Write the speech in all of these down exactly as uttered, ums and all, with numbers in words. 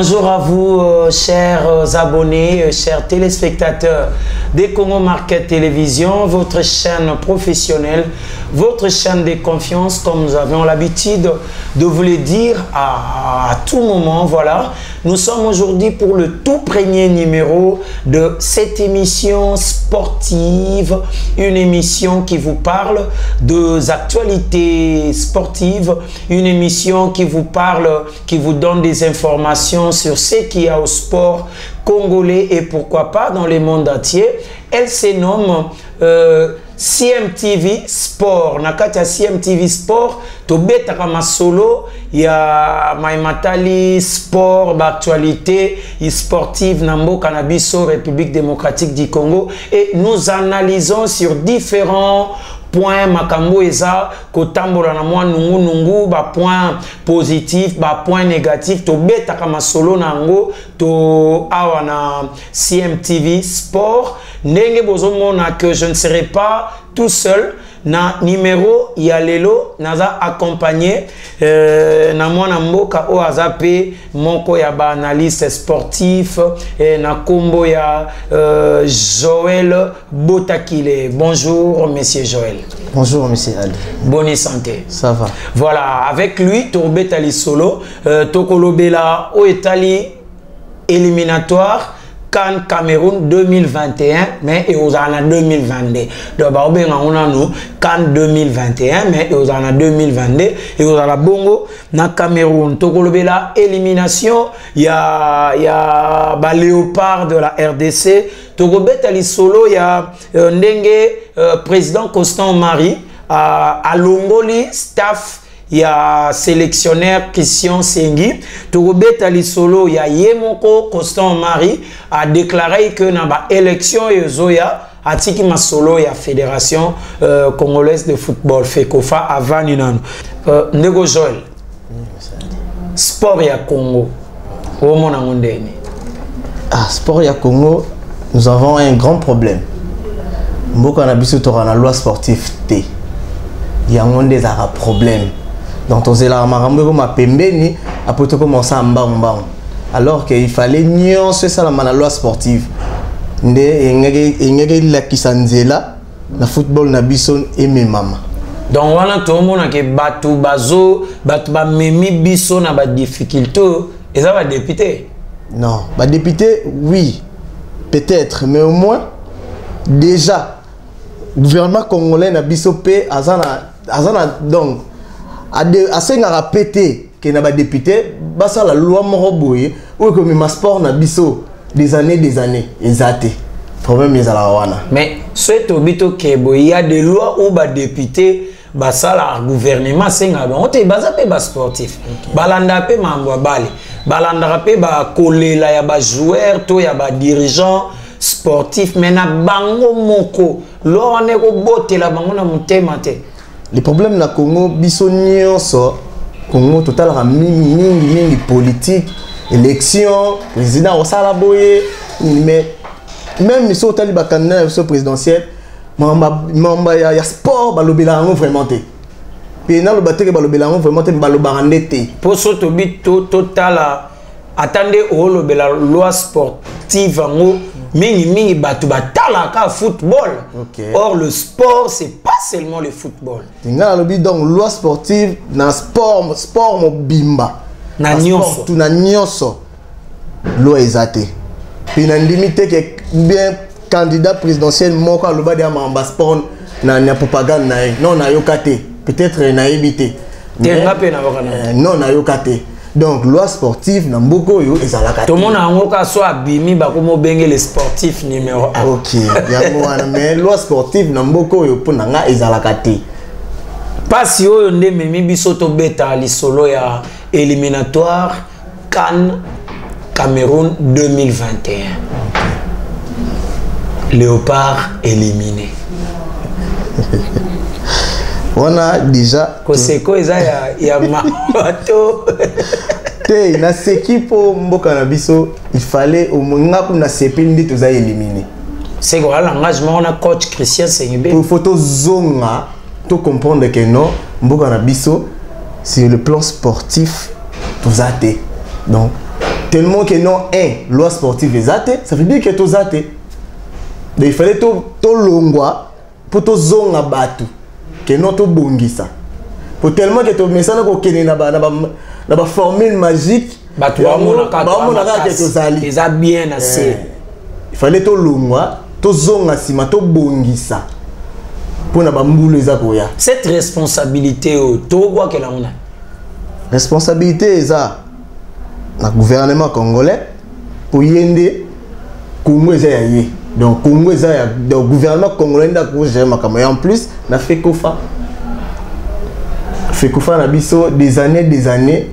Bonjour à vous, euh, chers euh, abonnés, euh, chers téléspectateurs des Congo Market Télévision, votre chaîne professionnelle, votre chaîne de confiance, comme nous avons l'habitude de vous le dire à, à tout moment. Voilà, nous sommes aujourd'hui pour le tout premier numéro de cette émission sportive, une émission qui vous parle des actualités sportives, une émission qui vous parle, qui vous donne des informations sur ce qu'il y a au sport congolais et pourquoi pas dans le monde entier. Elle se nomme euh, C M T V Sport. Nakati ya C M T V Sport, tobetaka masolo ya maimatali sport, actualité sportive nambo Canabiso, République démocratique du Congo, et nous analysons sur différents point makambo eza kotambola na mwa nungu nungu, ba point positif, ba point négatif, to betaka masolo nango to awa na C M T V Sport. Ndenge bozomona que je ne serai pas tout seul na numéro ya lelo, naza accompagné euh, na mwana mboka o azape moko ya ba analyste sportif et na kombo ya euh, Joël Botakile. Bonjour monsieur Joël. Bonjour monsieur Ali. Bonne santé. Ça va. Voilà, avec lui Tourbetali Solo, euh, Tokolobela o etali éliminatoire CAN Cameroun deux mille vingt et un, mais et aux années deux mille vingt-deux. Donc, on a nous CAN deux mille vingt et un, mais aux années deux mille vingt-deux, et aux années Bongo, na Cameroun. Tokolobela, élimination, il y a, y a bah, Léopard de la R D C. Tokobetali Solo, il y a euh, Ndenge, euh, président Constant Marie, à, à Longoli, staff. Il y a sélectionnaire Christian Sengi. Tourobetali Solo, il y a Yemoko Constant Marie a déclaré que dans l'élection Yozoya, a tiki ma solo, il y a Fédération euh, congolaise de football, FECOFA, avant Ninano. Euh, Nego Joël, sport ya Congo, au monde. Ah, sport ya Congo, nous avons un grand problème. Mboko na biso to na loi sportive T. Il y a un problème. Donc, on s'est là, on a pembeni, après tout commencer à mbang. Alors qu'il fallait nuancer ça la loi sportive. Nde engege la kisanzela na football na bison et mes mamas. Donc on a tout le monde qui batu bazo, batu ba memi bison na ba difficulté et ça va député. Non, ba député oui, peut-être, mais au moins déjà le gouvernement congolais na bisopé azana azana donc à de à cinq à péter que na ba député basa la loi moroboye ou que ma sport na biso des années des années exacté problème les ala wana. Mais ce tobito kebo il y a des lois où ba député basa la gouvernement singa on te basa pe ba sportif balanda pe mambo bali balanda pe ba kolela ya ba joueur to ya ba dirigeant sportif mais na bango moko lo on est ko botela bango na mutema te. Le problème na Congo biso nyonso Congo total ra mingi mingi mingi politique élection président osala boye mais même si otali ba candidat à présidentiel mamba mamba ya, ya sport balobela ngo vraiment te pe na lo bateke balobela ngo vraiment te balobara ndete pour so to bit to total attendez o lobela loi sportive ngo mingi mingi batu batala ka football. Okay. Or le sport c'est pas seulement le football. Tinga lobi donc loi sportive na sport sport mo bimba na nyonso tout na nyonso loi ezate. Puis na limité que bien candidat présidentiel moko loba de mamba sport na na propagande na non na yokate peut-être na éviter. Tenga pe na wakana. Non na yokate. Donc, loi sportive, dans beaucoup yo ezalaka. Tout le monde a un cas soit bimi ba komo bengue les sportifs numéro un. OK. Mais loi sportive dans beaucoup yo pour nanga ezalaka te. Pas si oyo nde memi biso to beta li solo ya éliminatoire CAN Cameroun deux mille vingt et un. Okay. Léopard éliminé. On a déjà Koseko eza ya ya mato. Te na seki po mboka na biso il fallait au moins kuna sepindi to za éliminer. C'est quoi l'engagement on a coach Christian Sengbe. Pour photo zonga to comprendre que non mboka na biso sur le plan sportif to za te. Donc tellement que non, un, loi sportive est zate, ça veut dire que tu zate. Donc il fallait to to longwa pour to zonga batu que non to bongisa. Pour tellement que to messana ko kene na ba na ba na ba formule magique batu ba mona ka ba mona ka que to zali. Ils a bien assez. Il fallait to longwa to zonga sima to bongisa. Pour na ba mbulu eza ko ya. Cette responsabilité au to quoi que la on a. Responsabilité eza na gouvernement congolais pour yende Congo eza ya ye. Donc Congo eza ya donc gouvernement congolais nda ko gérer makama en plus na FECOFA. FECOFA na biso des années des années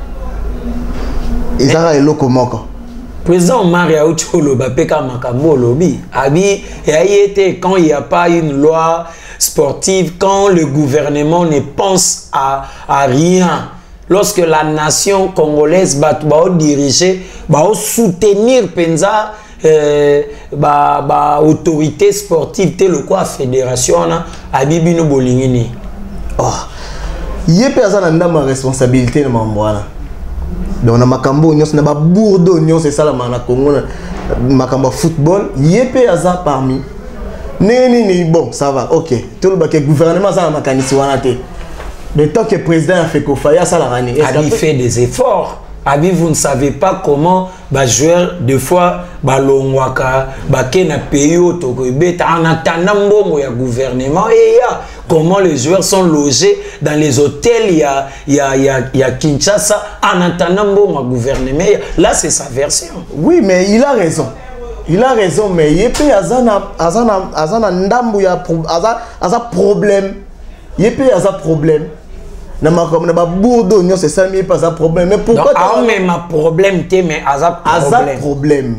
ezara eloko moko. Président Maria Ucholo bapeka makambo lobi abi et été quand il n'y a pas une loi sportive, quand le gouvernement ne pense à à rien. Lorsque la nation congolaise va diriger, va soutenir Penza, euh, ba, ba autorité sportive, telle quoi fédération, à Bibino Bolingini. Oh, il y a personne qui a ma responsabilité dans mon bois. Donc, on a Makambo, on a Bourdo, c'est ça la mana Congo, Makambo football, il y a personne parmi. Né, bon, ça va, ok. Tout le gouvernement, ça a mécanisme. Mais tant que le président a fait Kofaya, ça l'a ramené. Abi fait des efforts. Abi, vous ne savez pas comment bah joueur des fois bah l'ongwaka bah kena pays autour en attendant bon il y a gouvernement et il y a comment les joueurs sont logés dans les hôtels il y a il y a il y a, il y a Kinshasa en attendant bon gouvernement là c'est sa version. Oui mais il a raison. Il a raison mais il peut azana azana azana ndambu ya aza problème. Il peut aza problème. C'est ça, mais pas un problème. Mais pourquoi tu as même un problème, mais un problème.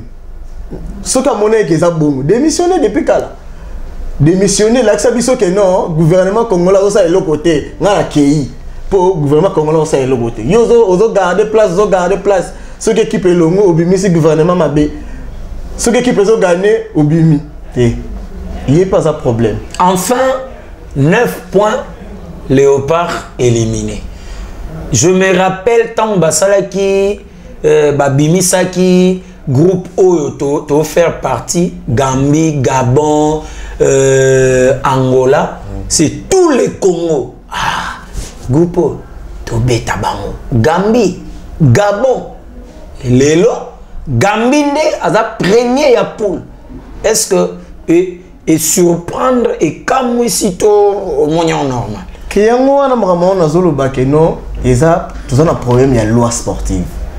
Ce que mon est que bon, démissionner depuis quand démissionner là que ça que non, gouvernement congolais ça est l'autre côté, on a K I pour gouvernement congolais ça est l'autre côté. Yo zo garder place, zo garder place. Ce qui équipe le longo au bimi si gouvernement m'a bé. Ce qui équipe zo gagner au bimi. Il n'y a pas un problème. Enfin, neuf points. Léopard éliminé. Je me rappelle tant Basalaki, euh, Babimisaki, groupe Oyo, to faire partie, Gambie, Gabon, euh, Angola, c'est tous les Congo. Ah, groupe Oyo, to beta bango. Gambie, Gabon, Lelo, Gambie, à premier ya poule. Est-ce que et, et surprendre et comme sitôt au moyen normal. Kiyango wana makambo na zolo bakeno eza tozana un problème ya loi sportive.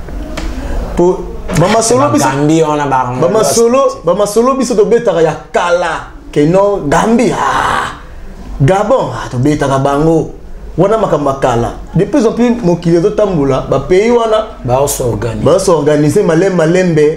Pour mama solo biso Gambie on a ba mama solo mama solo biso to betaka ya kala keno Gambie ah Gabon ah to betaka bango wana makambo kala de plus en plus mokili to tambula ba pays wana ba s'organiser ba s'organiser malembe malembe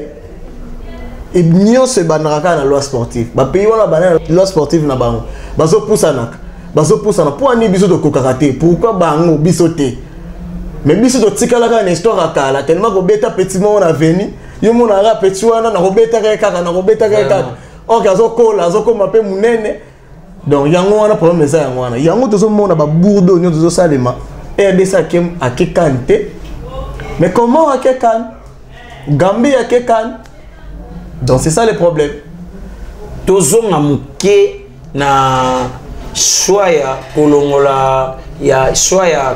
et nyonso banaka na loi sportive ba pays wana ba loi sportive na bango bazo pousanaka bazo poussana pour ani biso de kokaraté pourquoi bango biso té mais biso to tikala ka na histoire kala tellement ko beta petit mo na veni yo mo na ra petit wana na ko beta ka kaka na ko beta ka kaka on kazo kola azo ko mape munene donc yango wana problème ça yango wana yango to zo mona ba bourdo nyo to zo salema et de ça kem a kekante mais comment a kekan Gambie a kekan donc c'est ça le problème tozo ngamuke na choix ya kolongola ya choix ya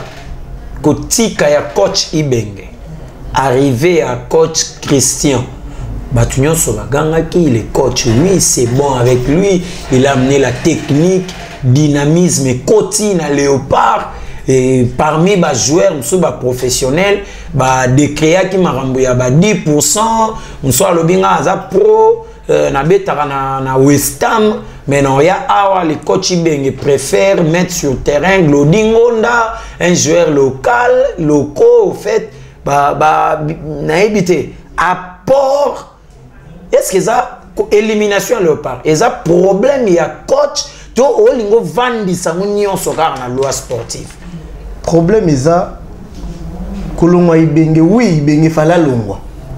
kotika ya coach Ibenge arrivé à coach Christian Batunyon Sobaganga qui il est coach lui c'est bon avec lui il a amené la technique dynamisme et cotine à Léopard et parmi les joueurs les professionnels ba décréa qui m'a remboursé ba dix pour cent soit le binga aza pro na betaka na na West Ham mais non ya awa les coach Ibenge préfèrent mettre sur terrain Glodingonda un joueur local locaux au fait ba ba na évité apport est-ce que ça élimination Léopard et ça problème il y a coach to olingo vandi sangunyo sokar na loi sportive problème est ça kolongwa Ibenge oui Ibenge fala longwa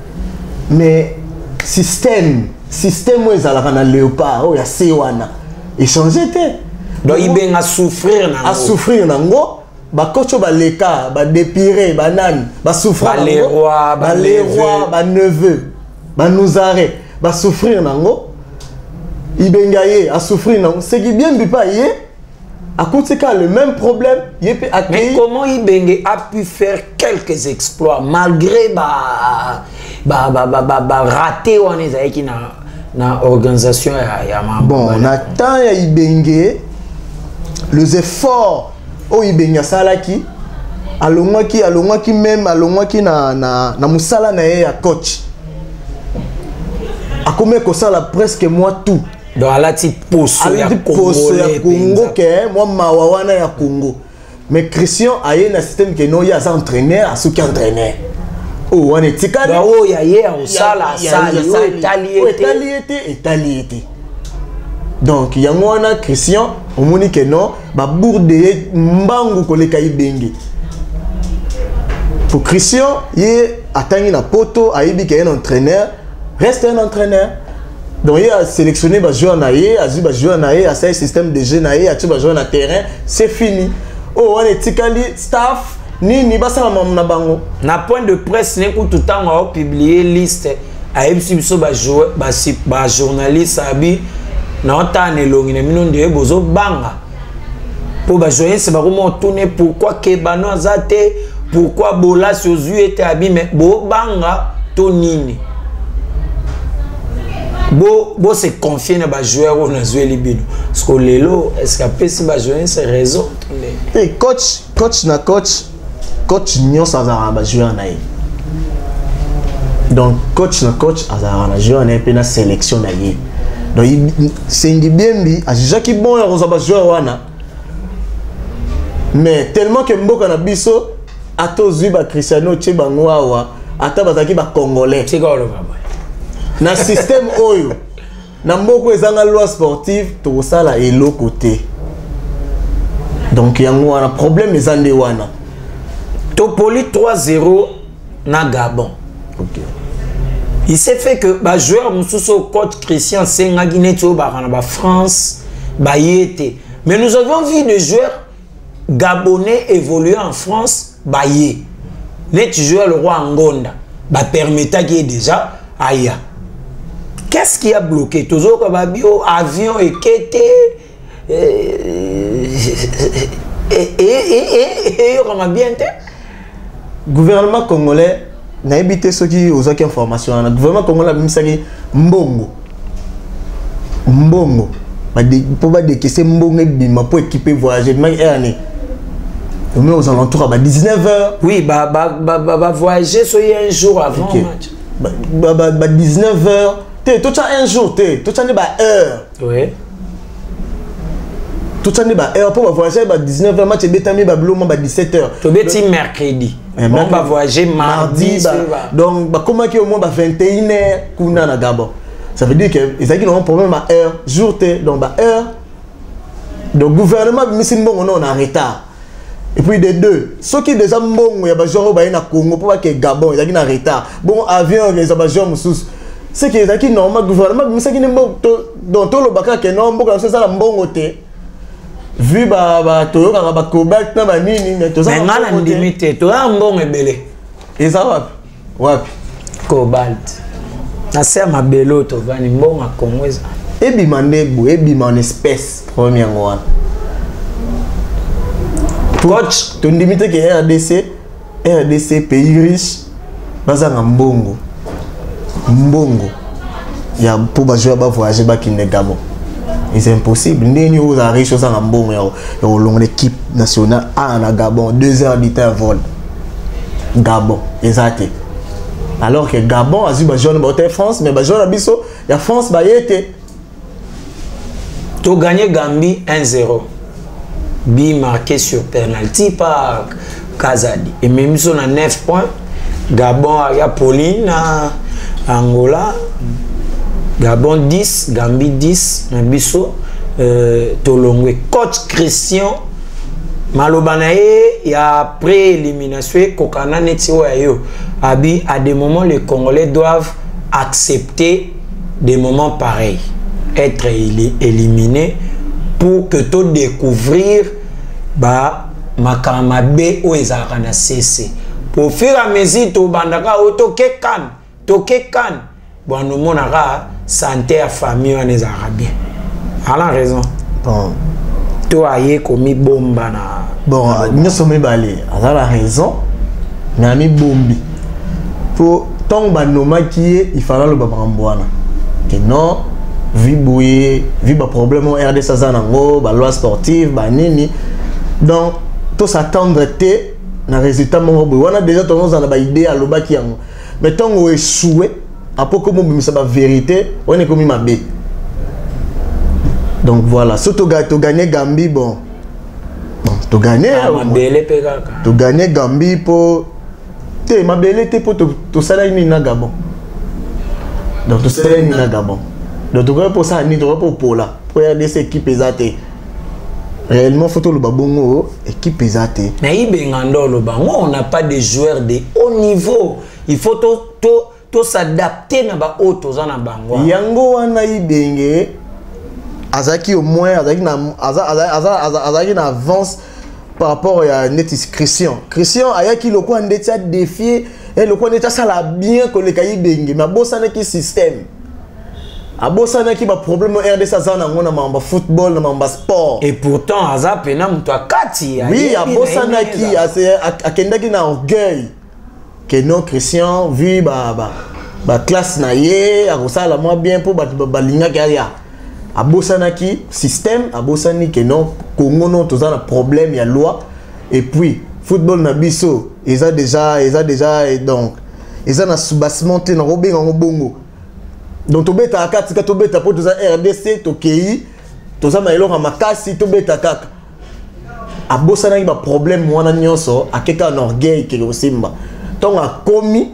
mais système système où ils allaient dans Léopard où il y a Sewana et changé té donc Ibenge a souffrir a souffrir nango ba coach ba leka ba dépiré ba nan ba souffrir ba les rois ba les rois ba neveu ba nous arrêt ba souffrir nango Ibengaye a souffrir nango c'est qui bien bi pas yé à côté cas le même problème yé peut accueillir. Mais comment Ibenge a pu faire quelques exploits malgré ba ba ba ba ba, ba raté on est qui na na organisation ya ya bon on attend ya Ibenge les efforts au Ibenge salaki alongwa ki alongwa ki même alongwa ki na na na musala na ye ya coach akome ko sala presque moi tout dans la petite poste ya Congo ya Congo que moi mawawana ya Congo mais Christian aye na système que no ya sa entraîneur a souki entraîneur oh on est tika ba oh ya ye au sala sala italiété italiété donc yango wana Christian omoni que non ba bourde mbangu koleka Ibenge pour Christian ye atangi na poto ayebi que un entraîneur reste un entraîneur. Donc il a sélectionné les joueurs naïe, a dit les joueurs naïe, a fait un système de jeu naïe, a tué les joueurs na terrain, c'est fini. Oh on est tikali staff ni ni basa mamu na bango. Na point de presse n'est tout le temps on a publié liste a ebisi biso ba joueur ba ba journaliste abi na otane longi na mino de bozo banga. Pour ba joueur c'est ba comment tourner pourquoi Kebano azate, pourquoi Bola Sozu était abi mais bo banga to nini. Bo bo se confier na ba joueur on a joué libino parce que lelo est-ce que si ba joueur c'est raison et coach coach na coach coach nyo sa za ba joueur na ye donc coach na coach azara na joueur na pe na sélection na ye donc c'est Ndibembi a Jacques bon ya roza ba joueur wana mais tellement que mboka na biso atozui ba Cristiano Tchebango awa ata bazaki ba congolais c'est quoi le baba na système oyo na mboko ezanga loi sportive to sala elo côté donc yango wana problème ezande wana Topoli trois zéro na Gabon. OK. Il s'est fait que ba joueur mususo coach Christian Senga Guineto ba na ba France ba yete. Mais nous avons vu des joueurs gabonais évoluer en France ba yé. Net joueur le roi Ngonda ba permettait qu'il déjà aya. Qu'est-ce qui a bloqué? Toujours comme bio avion et quête et et et et comment bien te gouvernement congolais n'a évité ceux qui ont aucune information. Le gouvernement congolais a mis ça qui mbongo mbongo pour pas décaisser mbongo bima pour équiper voyager mais année mais aux alentours à dix-neuf heures. Oui bah bah bah bah voyager so un jour avant okay. match bah bah bah dix-neuf heures. T'es tout ça un jour, t'es tout ça n'est pas heure. Oui. Tout ça n'est pas heure pour voyager bah dix-neuf heures match et bétami bah bleu bah dix-sept heures. Tu béti mercredi. On va voyager mardi. bah, donc bah comment qu'il au moins bah vingt et une heures kuna na Gabon. Ça veut dire que ils ont un problème à heure, jour t'es donc bah heure. Donc gouvernement missi bon on est en retard. Et puis des deux, ceux qui déjà bon il y a bah genre bah na Congo pour pas que Gabon ils sont en retard. Bon avion ils ont bah genre musus. C'est que les normal gouvernement mais c'est qui n'est pas dans tout le bac que non beaucoup c'est ça la bon côté vu bah bah tout le monde va cobalt na banini mais tout ça mais ngala ndimité to a mbongo ebele et ça va wapi cobalt na c'est ma belo to vani mbongo a Congo et bimande bu et bimande espèce premier ngoa coach to ndimité que R D C R D C pays riche bazanga mbongo mbongo ya pour ba jouer ba voyager ba kinde Gabon c'est impossible ndeni aux riches ça na mbongo ya au long l'équipe nationale a na Gabon deux heures d'ité vol Gabon exact alors que Gabon a dit ba jouer ba France mais ba jouer na biso ya France ba yete to gagner Gambie un zéro bi marqué sur penalty par Kazadi et même si on a neuf points Gabon il y a Pauline Angola, Gabon dix, Gambie dix, Nabiso, euh, Tolongwe. Coach Christian, Malobanae, il y a pré-élimination, Kokana Netio Ayo. Abi, à des moments, les Congolais doivent accepter des moments pareils, être éliminés pour que tout découvrir bah, makama be o ezaka na cc pour faire à mesure to bandaka auto kekan to kekan bon nous monaka santé à famille on ezaka bien a la raison bon to aye komi bomba na bon nous sommes balé a la raison mais ami bombi pour tant banoma qui est il fallait le babambwana que non vi boué vi ba problème au R D S zanango ba loi sportive ba nini donc tout s'attendre té na résultat mon boy on a déjà tendance à ba idée à loba qui yango mais tant on échoué après comme on ça ba vérité on est comme ma bête donc voilà surtout to gagner Gambie bon bon to gagner ma belle pekaka to gagner Gambie pour te ma belle te pour to sala ni na Gabon donc to sala ni na Gabon donc to pour ça ni to pour pour là pour aider cette équipe pesate réellement faut le babongo équipe pesate mais ibengando le bango on n'a pas de joueurs de haut niveau il faut to to to s'adapter na ba haut to na bango yango wana ibenge azaki au moins azaki na azaki na avance par rapport à Netis Christian Christian ayaki le quoi ndetia défier et le quoi ndetia ça la bien que le kayi bengi mais bossa na ki système a bossa na ki ba problème R D S azana ngona mamba football na mamba sport et pourtant aza pena mtu akati oui a bossa na ki akenda ki na orgueil que non Christian vu ba ba ba classe na ye a kosala moi bien pour ba ba linga ya a bosanaki système a bosani que non Congo non tous un problème il y a loi et puis football na biso ils a déjà ils a déjà et donc ils a na soubassement te na robé en bongo donc to beta akati ka to beta pour tous R D C to kei to za mailo ka makasi to beta kaka a bosanaki ba problème wana nyonso akeka na orgueil ke osimba donc a komi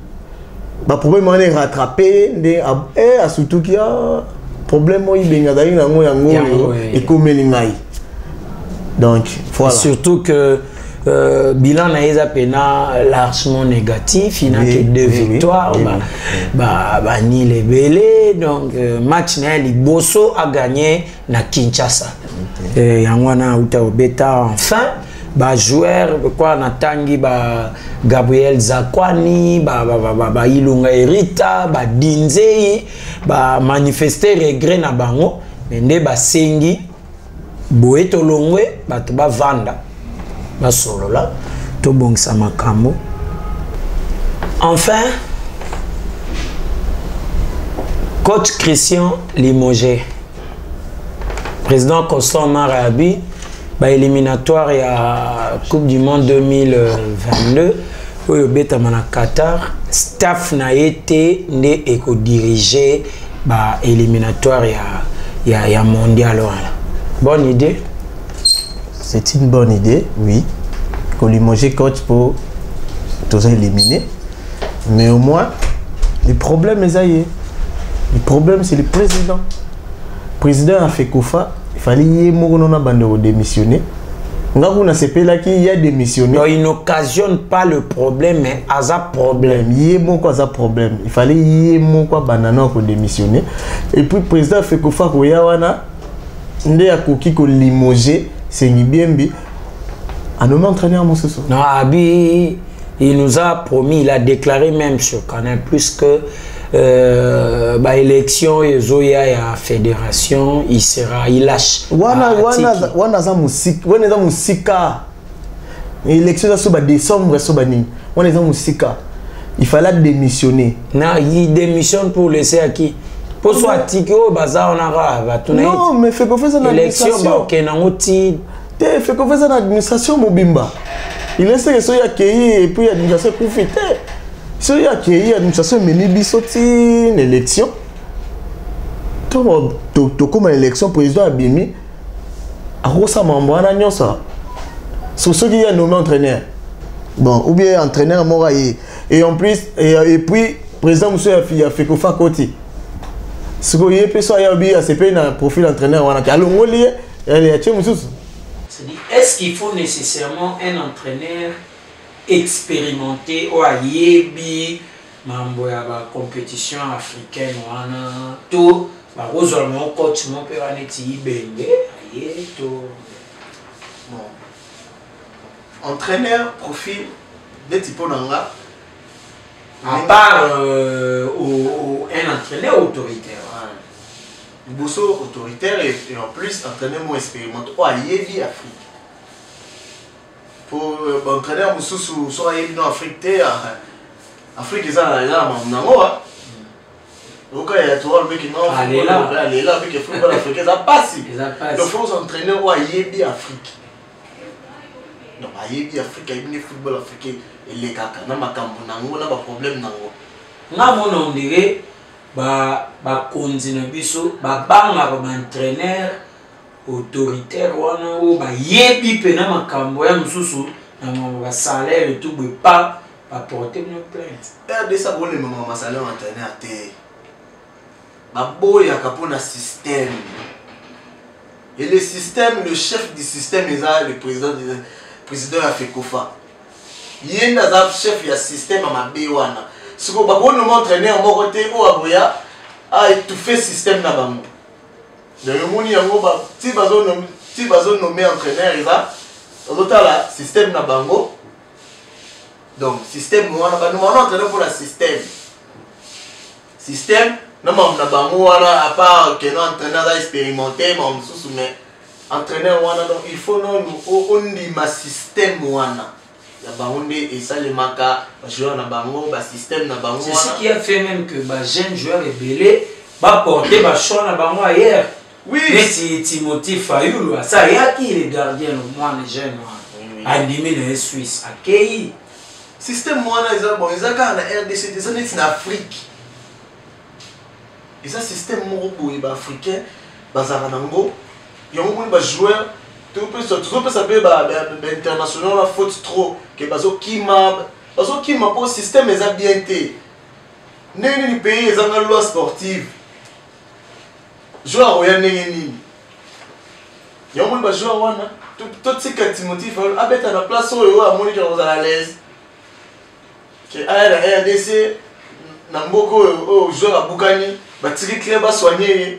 ba problème wana rattraper ndé a surtout qui a problème moi il benga dali na ngo yango et comme lingai donc voilà surtout que euh, bilan na eza pena largement négatif il n'a que deux oui, victoires oui, bah, oui. bah bah ni les belé donc euh, match na liboso a gagné na Kinshasa okay. Et yango na uta obeta enfin ba joueur quoi na tangi ba Gabriel Zakwani ba ba ba, ba Ilunga Erita ba Dinzei ba manifester regret na bango mende ba sengi boeto longwe ba to ba vanda ba solola to bongisa makambo enfin coach Christian limogé président Constant Marabi ba éliminatoire ya Coupe du Monde deux mille vingt-deux oyo betama na Qatar staff na été né éco diriger ba éliminatoire ya ya ya mondial wala bonne idée c'est une bonne idée oui que limoger coach pour tous éliminer mais au moins les problèmes les aïe le problème c'est le président le président a fait Kofa il fallait y mourona bande démissionner. Ngaku na sepela qui y a démissionné. Non, il n'occasionne pas le problème mais a problème. Y mon quoi ça problème. Il fallait y mon quoi banana pour démissionner. Et puis président fait ko fa ko ya wana ndé akoki ko limoger c'est Biembi. A nommé entraîneur mon soso. Non, Abi il nous a promis, il a déclaré même sur Canal plus que euh, bah élection et zoya ya fédération il sera il lâche wana wana wana za musique wana za musika élection za so ba décembre so ba nini wana za musika il fallait démissionner non il démissionne pour laisser à qui pour soit tiki au bazar on a va tourner non mais fait confiance à l'administration élection ba OK na ngoti te fait confiance à l'administration mobimba il laisse que so ya kei et puis l'administration profiter. Si il y a qui y a une situation meni sorti une élection to to comme élection président abimi a rosa mambana nyosa sur ce qui est nommé entraîneur bon ou bien entraîneur mora et et en plus et, et puis président monsieur a fait ko fa côté ce que y peut soit y a bien a cp na profil entraîneur wana ka longoli elle est chez monsieur est-ce qu'il faut nécessairement un entraîneur expérimenté ou à yebi mambo ya ba compétition africaine wana to ba rozwa mon coach mon pe wana ti benge aye to bon entraîneur profil des types d'anga. À part euh, au, au, un entraîneur autoritaire. Ouais. Bosso autoritaire et, et en plus entraîneur moins expérimenté. Oh, il y a Afrique. Pour euh, entraîneur Bosso sur en Afrique, Afrique ils ont là maintenant. Donc il y a trois le qui non. Allez là. Allez là avec le football africain ça passe. Donc faut s'entraîner au y a Afrique. Non, il y a Afrique, il y a football africain. Et les gars, il y a un problème. Il y a un dirait bah bah continue biso bah banga comme entraîneur autoritaire ou bah yebi pena makambo ya mususu na ma salaire et tout pas pas porter une plainte. Et de ça bon le moment salaire entraîneur té. Bah boya kapona système. Et le système, le chef du système est le président du président a fait Kofa. Il y a un chef du système à ma béwana. Si vous voulez m'entraîner en mon côté ou à Boya, à étouffer le système là-bas. Le monde y a un petit bazon nommé entraîneur, il va. L'autre là, système là-bas. Donc, système, nous allons entraîner pour le système. Système, nous allons là-bas, à part que nous entraîneurs expérimentés, mais entraîneur, il faut nous on dit ma système. Et ça, les maca, joueurs na bango, ba système na bango. C'est ce qui a fait même que les jeunes joueurs rebelles va porter ba choix na bango hier. Oui. Mais si Timothy Fayoulou, ça y a qui les gardiens, moi les jeunes, animés dans les Suisses, à Kei. Système moi na ils bon, ils ont quand na R D C, ça n'est en Afrique. Et ça système mo boy ba africain, bazara nango, y a un ba joueur tout peut ça tout peut s'appeler bah international la faute trop que bazo kima bazo kima pour système les a bien été né ni pays ils ont la loi sportive joueur oya nengeni ya mon ba joueur wana tout tout ces quatre motifs abeta na place oyo a moni que vous à l'aise que à la R D C na mboko o joueur a bukani ba tiri club ba soigner.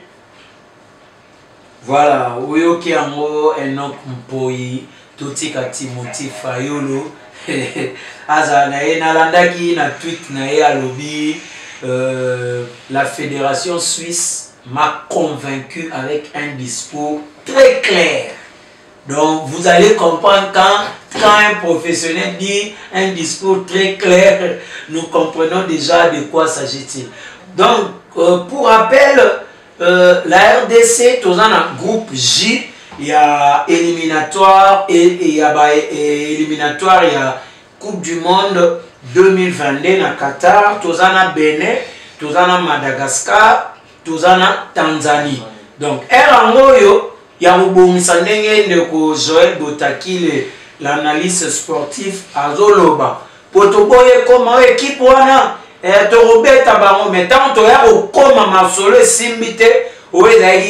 Voilà, Oyoki Ango, Enoch Mpoi, Totika Timothy Fayolo, Aza Nae Nalandaki, na tweet Nae Alobi, la fédération suisse m'a convaincu avec un discours très clair. Donc vous allez comprendre quand, quand un professionnel dit un discours très clair, nous comprenons déjà de quoi s'agit-il. Donc euh, pour rappel, Euh, la R D C, tous dans un groupe J, il y a éliminatoire et il y a bah, et éliminatoire, il y a Coupe du Monde deux mille vingt-deux na Qatar, tous dans Bénin, tous dans Madagascar, tous dans Tanzanie. Donc, Erangoyo, il y a un bon misandenge de Joël Botaki, l'analyste sportif à Zoloba. Pour te boyer comment équipe wana. Et tu robes ta baron, mais tant que tu as au coma masole simbite, ou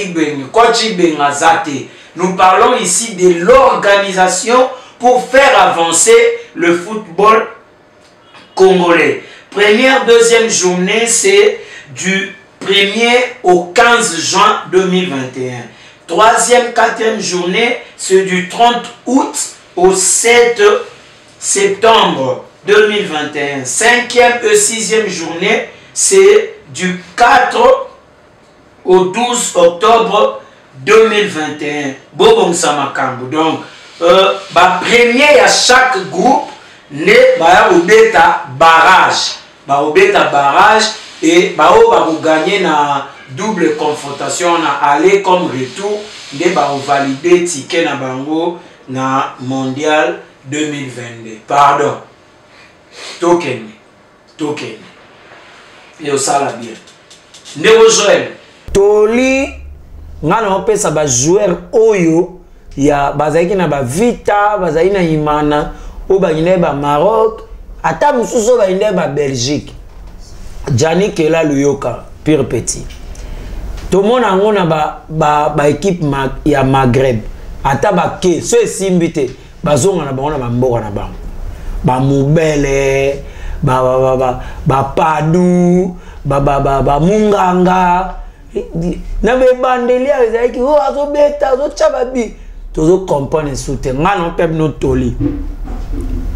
nous parlons ici de l'organisation pour faire avancer le football congolais. Première, deuxième journée, c'est du premier au quinze juin deux mille vingt et un. Troisième, quatrième journée, c'est du trente août au sept septembre deux mille vingt et un. Cinquième et sixième journée, c'est du quatre au douze octobre deux mille vingt et un. Bobong Samakambo. Donc, euh, bah, premier à chaque groupe, né bah, au bêta barrage. Bah, au bêta barrage et bah, on va gagner na double confrontation, na aller comme retour, né bah, on valider ticket na bango na mondial deux mille vingt-deux. Pardon. Token, token. Et ça la bien. Néo Joël. Toli, ngana opesa ba joueur oyo ya bazaki na ba Vita, bazaki na Imana, o ba ine ba Maroc, ata mususu ba ine ba Belgique. Jani Kela Luyoka, pire petit. Tout le monde a ngona ba ba ba équipe ma, ya Maghreb. Ata ba ke, so esimbite, bazonga na ba na ba mboka na ba. Ba Mubele, ba ba ba ba ba Padu, ba ba ba ba Munganga, na be bandelia ezaki o azo beta azo chababi, tozo comprendre soute ngana pep no toli.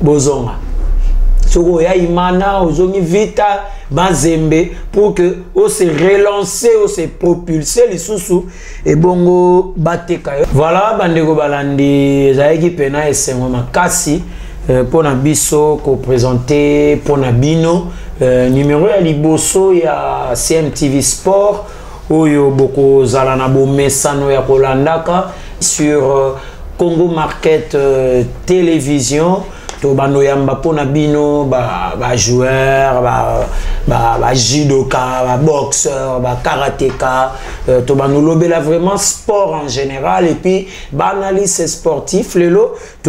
bozonga. Soko ya imana ozongi vita bazembe pour que on se relancer, on se propulser les sous et bongo bateka. Voilà bandeko balandi zaiki pena esengo makasi pour na biso ko présenter pour na bino numéro ya liboso ya C M T V Sport oyo boko zala na bo mesano ya kolandaka sur Congo Market Télévision. To bano yamba pona bino ba ba joueur ba ba ba judoka ba boxeur ba karatéka euh, to bano lobela vraiment sport en général et puis ba analyse sportif lelo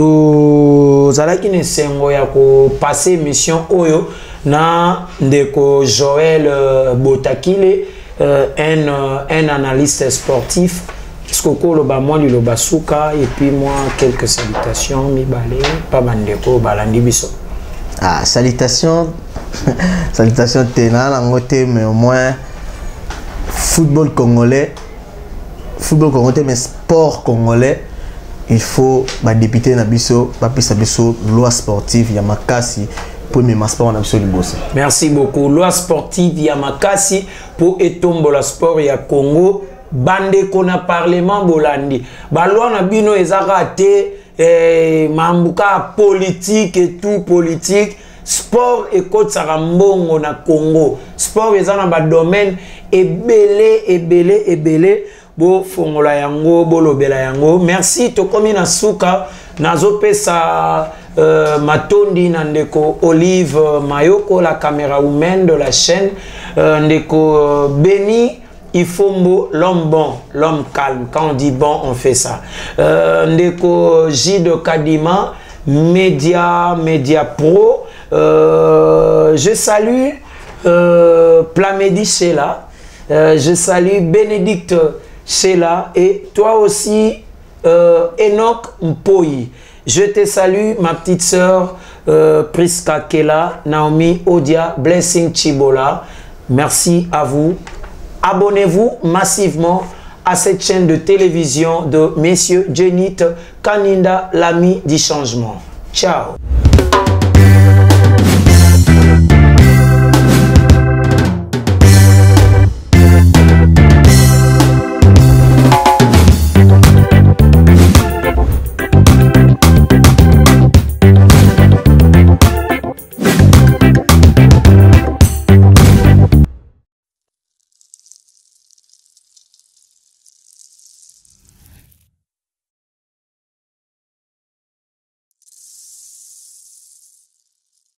to zalaki ne sengo ya ko passer mission oyo na ndeko Joël euh, Botakile euh, un euh, un analyste sportif. Skoko loba moi li loba suka et puis moi quelques salutations mi balé pas bandeko balandi biso. Ah salutations salutations tena la ngote mais au moins football congolais football congolais mais sport congolais il faut ba député na biso ba pisa biso loi sportive ya makasi pour mes sport na biso liboso. Merci beaucoup. Loi sportive ya makasi pour etombo la sport ya Congo. Bande kona parlement bolandi balwa na bino ezaka te eh, mambuka politique et tout politique sport et kotsaka mbongo na Congo sport ezana ba domaine ebele ebele ebele bo fongola yango bolobela yango. Merci tokomi na suka nazopesa euh, matondi na ndeko Olive Mayoko la caméra woman de la chaîne euh, ndeko euh, Béni Ifombo, l'homme bon, l'homme calme. Quand on dit bon, on fait ça. Euh, Ndeko J de Kadima, Média, Média Pro. Euh, je salue euh, Plamedi Sheila. Euh, je salue Bénédicte Sheila. Et toi aussi, euh, Enoch Mpoyi. Je te salue, ma petite sœur euh, Priska Kela, Naomi Odia, Blessing Chibola. Merci à vous. Abonnez-vous massivement à cette chaîne de télévision de Messieurs Jenit Kaninda, l'ami du changement. Ciao.